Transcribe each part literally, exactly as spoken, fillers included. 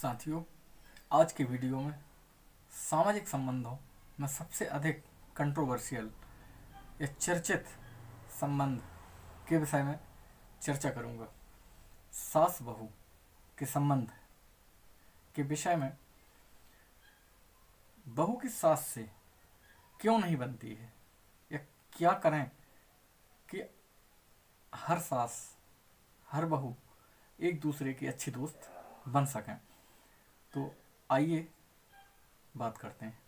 साथियों, आज के वीडियो में सामाजिक संबंधों में सबसे अधिक कंट्रोवर्शियल या चर्चित संबंध के विषय में चर्चा करूंगा। सास बहू के संबंध के विषय में बहू की सास से क्यों नहीं बनती है या क्या करें कि हर सास हर बहू एक दूसरे की अच्छी दोस्त बन सकें। तो आइए बात करते हैं।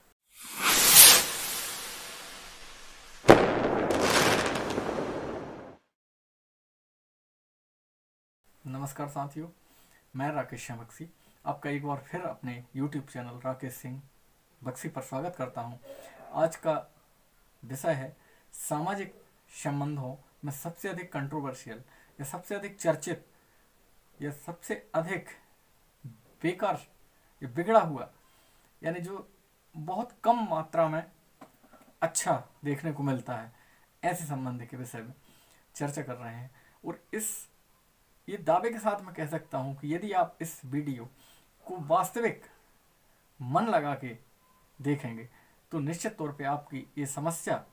नमस्कार साथियों, मैं राकेश सिंह बक्सी आपका एक बार फिर अपने यूट्यूब चैनल राकेश सिंह बक्सी पर स्वागत करता हूं। आज का विषय है सामाजिक संबंधों में सबसे अधिक कंट्रोवर्शियल या सबसे अधिक चर्चित या सबसे अधिक बेकार या बिगड़ा हुआ, यानी जो बहुत कम मात्रा में अच्छा देखने को मिलता है, ऐसे संबंध के विषय में चर्चा कर रहे हैं। और इस ये दावे के साथ मैं कह सकता हूं कि यदि आप इस वीडियो को वास्तविक मन लगा के देखेंगे तो निश्चित तौर पे आपकी ये समस्या,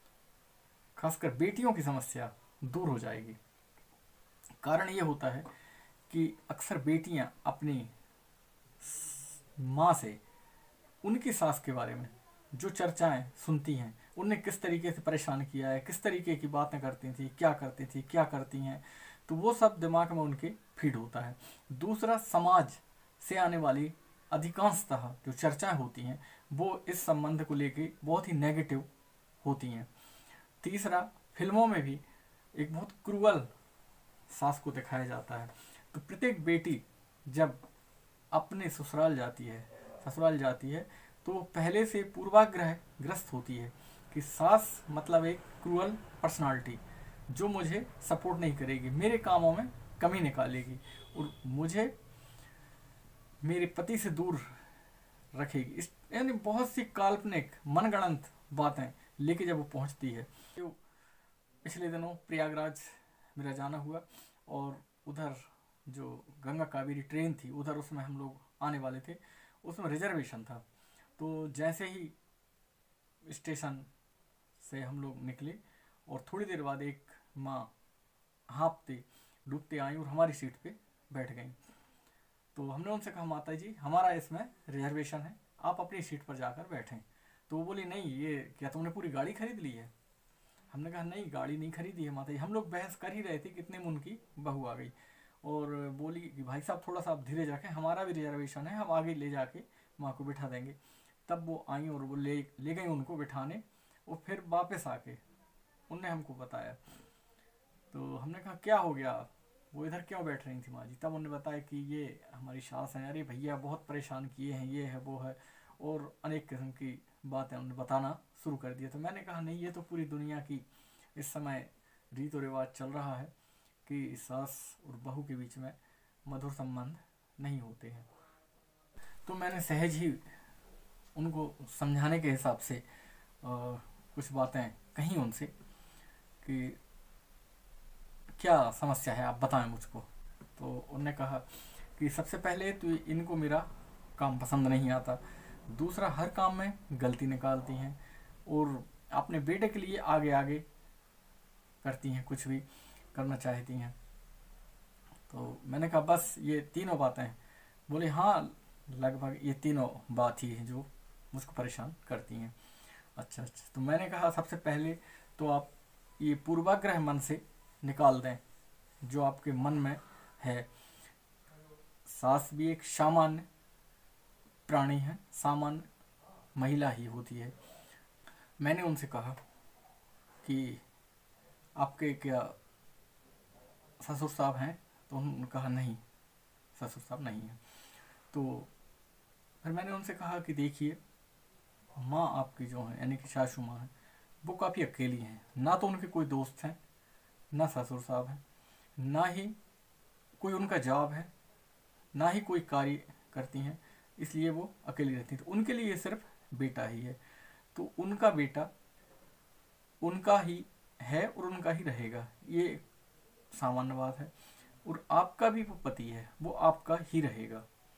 खासकर बेटियों की समस्या, दूर हो जाएगी। कारण ये होता है कि अक्सर बेटियां अपनी माँ से उनकी सास के बारे में जो चर्चाएं सुनती हैं, उन्हें किस तरीके से परेशान किया है, किस तरीके की बातें करती थी, क्या करती थी, क्या करती हैं, तो वो सब दिमाग में उनके फीड होता है। दूसरा, समाज से आने वाली अधिकांशतः जो चर्चाएं होती हैं वो इस संबंध को लेके बहुत ही नेगेटिव होती हैं। तीसरा, फिल्मों में भी एक बहुत क्रूअल सास को दिखाया जाता है। तो प्रत्येक बेटी जब अपने ससुराल जाती है ससुराल जाती है तो वो पहले से पूर्वाग्रह ग्रस्त होती है कि सास मतलब एक क्रूअल पर्सनालिटी जो मुझे सपोर्ट नहीं करेगी, मेरे कामों में कमी निकालेगी और मुझे मेरे पति से दूर रखेगी। इस यानी बहुत सी काल्पनिक मनगढ़ंत बातें लेके जब वो पहुंचती है। तो पिछले दिनों प्रयागराज मेरा जाना हुआ और उधर जो गंगा कावेरी ट्रेन थी उधर उसमें हम लोग आने वाले थे, उसमें रिजर्वेशन था। तो जैसे ही स्टेशन से हम लोग निकले और थोड़ी देर बाद एक माँ हाँफते डूबते आई और हमारी सीट पे बैठ गई। तो हमने उनसे कहा, माता जी हमारा इसमें रिजर्वेशन है, आप अपनी सीट पर जाकर बैठें। तो वो बोली, नहीं, ये क्या तुमने पूरी गाड़ी खरीद ली है? हमने कहा, नहीं, गाड़ी नहीं खरीदी है माता जी। हम लोग बहस कर ही रहे थे, कितने में उनकी बहू आ गई और बोली कि भाई साहब थोड़ा सा आप धीरज रखें, हमारा भी रिजर्वेशन है, हम आगे ले जाके माँ को बिठा देंगे। तब वो आई और वो ले ले गई उनको बिठाने और फिर वापस आके उनने हमको बताया। तो हमने कहा, क्या हो गया, वो इधर क्यों बैठ रही थी माँ जी? तब उन्होंने बताया कि ये हमारी सास हैं, अरे भैया बहुत परेशान किए हैं, ये है वो है, और अनेक किस्म की बातें उन्होंने बताना शुरू कर दिया। तो मैंने कहा, नहीं, ये तो पूरी दुनिया की इस समय रीत और रिवाज चल रहा है कि सास और बहू के बीच में मधुर संबंध नहीं होते हैं। तो मैंने सहज ही उनको समझाने के हिसाब से आ, कुछ बातें कही उनसे कि क्या समस्या है, आप बताएं मुझको। तो उन्होंने कहा कि सबसे पहले तो इनको मेरा काम पसंद नहीं आता, दूसरा हर काम में गलती निकालती हैं और अपने बेटे के लिए आगे आगे करती हैं, कुछ भी करना चाहती हैं। तो मैंने कहा, बस ये तीनों बातें हैं? बोले, हाँ, लगभग ये तीनों बात ही है जो मुझको परेशान करती हैं। अच्छा अच्छा तो मैंने कहा, सबसे पहले तो आप ये पूर्वाग्रह मन से निकाल दें जो आपके मन में है। सास भी एक सामान्य प्राणी है, सामान्य महिला ही होती है। मैंने उनसे कहा कि आपके क्या ससुर साहब हैं? तो उन्होंने कहा, नहीं, ससुर साहब नहीं है। तो फिर मैंने उनसे कहा कि देखिए, माँ आपकी जो है यानी कि सासू माँ है, वो काफ़ी अकेली हैं, ना तो उनके कोई दोस्त हैं, ना ससुर साहब हैं, ना ही कोई उनका जॉब है, ना ही कोई कार्य करती हैं, इसलिए वो अकेली रहती हैं। तो उनके लिए सिर्फ बेटा ही है, तो उनका बेटा उनका ही है और उनका ही रहेगा, ये सामान्य बात है। और आपका भी वो पति है, वो आपका ही रहेगा।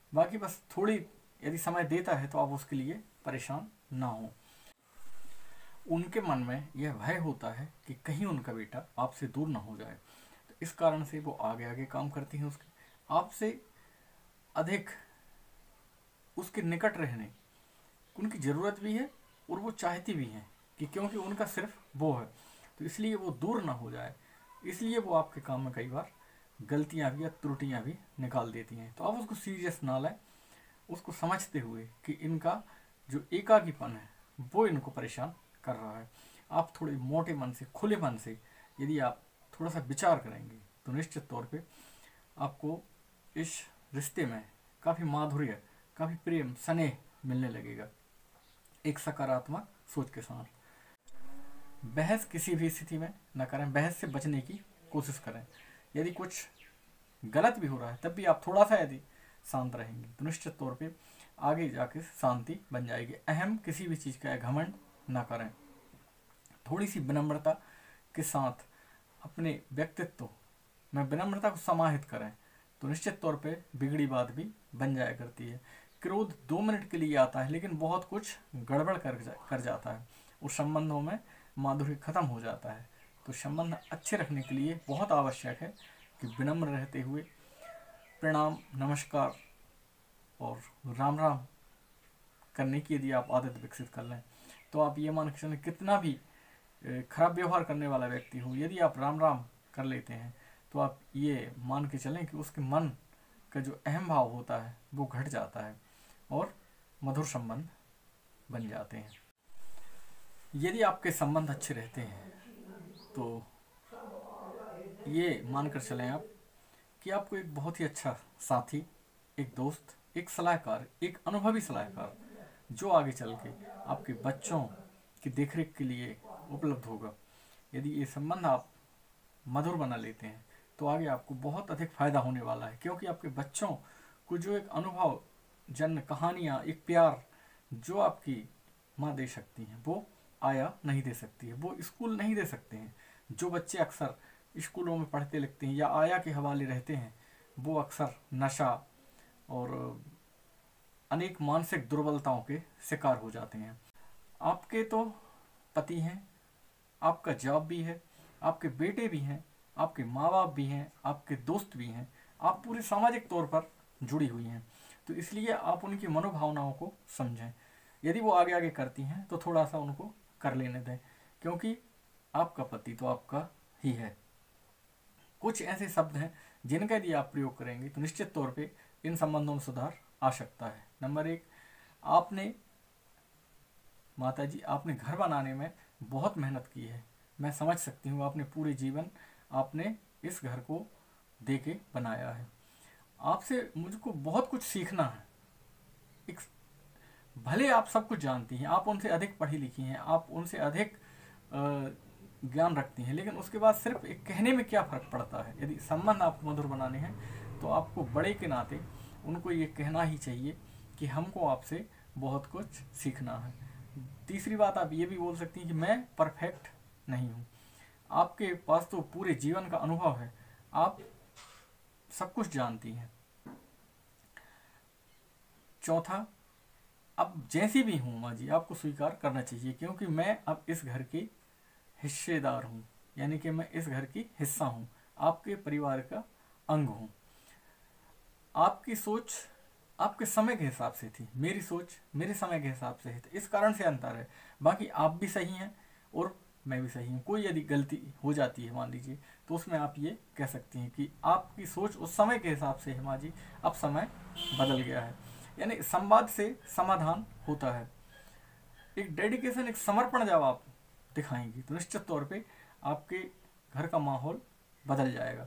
बाकी बस थोड़ी यदि समय देता है तो आप उसके लिए परेशान ना हो। उनके मन में यह भय होता है कि कहीं उनका बेटा आपसे दूर ना हो जाए, तो इस कारण से वो आगे आगे काम करती हैं, उसके आपसे अधिक उसके निकट रहने उनकी ज़रूरत भी है और वो चाहती भी हैं कि क्योंकि उनका सिर्फ वो है, तो इसलिए वो दूर ना हो जाए, इसलिए वो आपके काम में कई बार गलतियां भी या त्रुटियां भी निकाल देती हैं। तो आप उसको सीरियस ना लें, उसको समझते हुए कि इनका जो एकाकीपन है वो इनको परेशान कर रहा है। आप थोड़े मोटे मन से, खुले मन से यदि आप थोड़ा सा विचार करेंगे तो निश्चित तौर पे आपको इस रिश्ते में काफ़ी माधुर्य, काफ़ी प्रेम, स्नेह मिलने लगेगा एक सकारात्मक सोच के साथ। बहस किसी भी स्थिति में न करें, बहस से बचने की कोशिश करें। यदि कुछ गलत भी हो रहा है तब भी आप थोड़ा सा यदि शांत रहेंगे तो निश्चित तौर पे आगे जाके शांति बन जाएगी। अहम किसी भी चीज़ का घमंड ना करें, थोड़ी सी विनम्रता के साथ अपने व्यक्तित्व में विनम्रता को समाहित करें तो निश्चित तौर पे बिगड़ी बात भी बन जाया करती है। क्रोध दो मिनट के लिए आता है लेकिन बहुत कुछ गड़बड़ कर जा, कर जाता है, उस संबंधों में माधुर्य खत्म हो जाता है। तो संबंध अच्छे रखने के लिए बहुत आवश्यक है कि विनम्र रहते हुए प्रणाम, नमस्कार और राम राम करने की यदि आप आदत विकसित कर लें तो आप ये मान के चलें कितना भी खराब व्यवहार करने वाला व्यक्ति हो, यदि आप राम राम कर लेते हैं तो आप ये मान के चलें कि उसके मन का जो अहम भाव होता है वो घट जाता है और मधुर संबंध बन जाते हैं। यदि आपके संबंध अच्छे रहते हैं तो ये मानकर चलें आप कि आपको एक बहुत ही अच्छा साथी, एक दोस्त, एक सलाहकार, एक अनुभवी सलाहकार जो आगे चल के आपके बच्चों की देखरेख के लिए उपलब्ध होगा। यदि ये संबंध आप मधुर बना लेते हैं तो आगे आपको बहुत अधिक फायदा होने वाला है, क्योंकि आपके बच्चों को जो एक अनुभव जन्म कहानियाँ, एक प्यार जो आपकी माँ दे सकती हैं वो आया नहीं दे सकती है, वो स्कूल नहीं दे सकते हैं। जो बच्चे अक्सर स्कूलों में पढ़ते लिखते हैं या आया के हवाले रहते हैं वो अक्सर नशा और अनेक मानसिक दुर्बलताओं के शिकार हो जाते हैं। आपके तो पति हैं, आपका जॉब भी है, आपके बेटे भी हैं, आपके माँ बाप भी हैं, आपके दोस्त भी हैं, आप पूरे सामाजिक तौर पर जुड़ी हुई हैं। तो इसलिए आप उनकी मनोभावनाओं को समझें। यदि वो आगे आगे करती हैं तो थोड़ा सा उनको कर लेने दें, क्योंकि आपका पति तो आपका ही है। कुछ ऐसे शब्द हैं जिनका यदि आप प्रयोग करेंगे तो निश्चित तौर पे इन संबंधों में सुधार आ सकता है। नंबर एक, आपने माता जी आपने घर बनाने में बहुत मेहनत की है, मैं समझ सकती हूँ। आपने पूरे जीवन आपने इस घर को दे के बनाया है। आपसे मुझको बहुत कुछ सीखना है। एक भले आप सब कुछ जानती हैं, आप उनसे अधिक पढ़ी लिखी हैं, आप उनसे अधिक ज्ञान रखती हैं, लेकिन उसके बाद सिर्फ एक कहने में क्या फ़र्क पड़ता है। यदि संबंध आपको मधुर बनाने हैं तो आपको बड़े के नाते उनको ये कहना ही चाहिए कि हमको आपसे बहुत कुछ सीखना है। तीसरी बात, आप ये भी बोल सकती हैं कि मैं परफेक्ट नहीं हूँ। आपके पास तो पूरे जीवन का अनुभव है, आप सब कुछ जानती हैं। चौथा, अब जैसी भी हूँ माँ जी आपको स्वीकार करना चाहिए, क्योंकि मैं अब इस घर की हिस्सेदार हूँ, यानी कि मैं इस घर की हिस्सा हूँ, आपके परिवार का अंग हूँ। आपकी सोच आपके समय के हिसाब से थी, मेरी सोच मेरे समय के हिसाब से है, इस कारण से अंतर है। बाकी आप भी सही हैं और मैं भी सही हूँ। कोई यदि गलती हो जाती है मान लीजिए तो उसमें आप ये कह सकती हैं कि आपकी सोच उस समय के हिसाब से है माँ जी, अब समय बदल गया है। यानी संवाद से समाधान होता है। एक डेडिकेशन, एक समर्पण जब आप दिखाएंगी तो निश्चित तौर पे आपके घर का माहौल बदल जाएगा।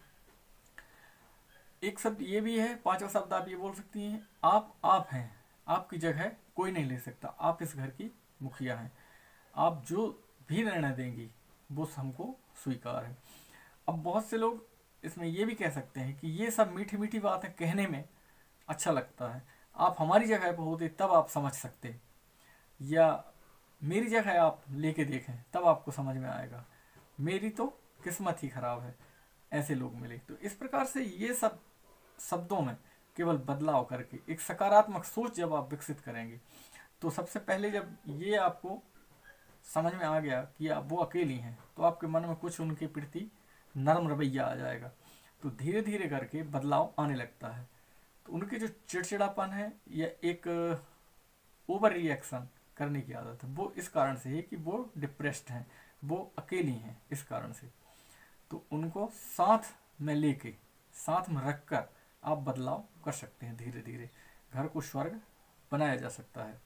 एक शब्द ये भी है, पांचवा शब्द आप ये बोल सकती हैं, आप आप हैं, आपकी जगह कोई नहीं ले सकता, आप इस घर की मुखिया हैं, आप जो भी निर्णय देंगी वो हमको स्वीकार है। अब बहुत से लोग इसमें ये भी कह सकते हैं कि ये सब मीठी मीठी बातें कहने में अच्छा लगता है, आप हमारी जगह पर होते तब आप समझ सकते, या मेरी जगह आप लेके देखें तब आपको समझ में आएगा, मेरी तो किस्मत ही खराब है, ऐसे लोग मिले। तो इस प्रकार से ये सब शब्दों में केवल बदलाव करके एक सकारात्मक सोच जब आप विकसित करेंगे, तो सबसे पहले जब ये आपको समझ में आ गया कि आप वो अकेली हैं, तो आपके मन में कुछ उनके प्रति नरम रवैया आ जाएगा, तो धीरे धीरे करके बदलाव आने लगता है। तो उनके जो चिड़चिड़ापन है या एक ओवर रिएक्शन करने की आदत है, वो इस कारण से है कि वो डिप्रेस्ड हैं, वो अकेली हैं इस कारण से। तो उनको साथ में लेके, साथ में रखकर आप बदलाव कर सकते हैं। धीरे धीरे घर को स्वर्ग बनाया जा सकता है।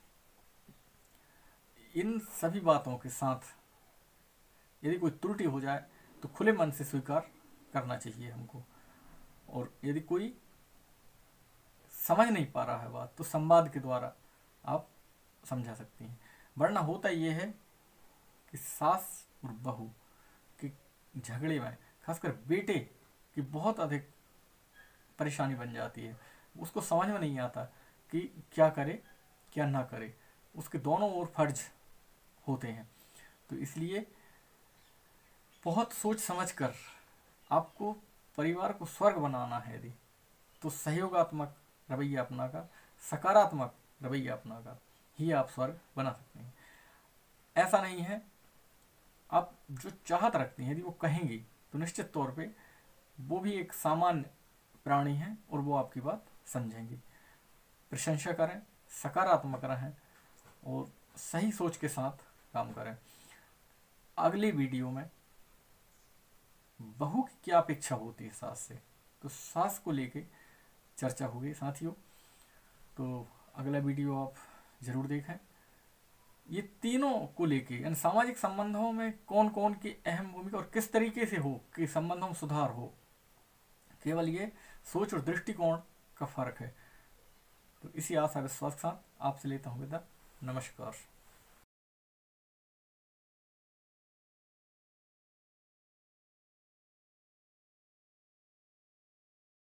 इन सभी बातों के साथ यदि कोई त्रुटि हो जाए तो खुले मन से स्वीकार करना चाहिए हमको, और यदि कोई समझ नहीं पा रहा है बात, तो संवाद के द्वारा आप समझा सकती हैं। वरना होता ये है कि सास और बहू के झगड़े में खासकर बेटे की बहुत अधिक परेशानी बन जाती है। उसको समझ में नहीं आता कि क्या करे क्या ना करे, उसके दोनों ओर फर्ज होते हैं। तो इसलिए बहुत सोच समझकर आपको परिवार को स्वर्ग बनाना है यदि, तो सहयोगात्मक रवैया अपनाकर, सकारात्मक रवैया अपनाकर ही आप स्वर्ग बना सकते हैं। ऐसा नहीं है, आप जो चाहत रखते हैं यदि वो कहेंगी तो निश्चित तौर पे वो भी एक सामान्य प्राणी हैं और वो आपकी बात समझेंगी। प्रशंसा करें, सकारात्मक रहें और सही सोच के साथ काम करें। अगली वीडियो में बहू की क्या अपेक्षा होती है सास से, तो सास को लेके चर्चा होगी साथियों। तो अगला वीडियो आप जरूर देखें। ये तीनों को लेके, यानी सामाजिक संबंधों में कौन कौन की अहम भूमिका और किस तरीके से हो कि संबंधों में सुधार हो, केवल ये सोच और दृष्टिकोण का फर्क है। तो इसी आशा विश्वास के साथ आपसे लेता हूँ विदा। नमस्कार।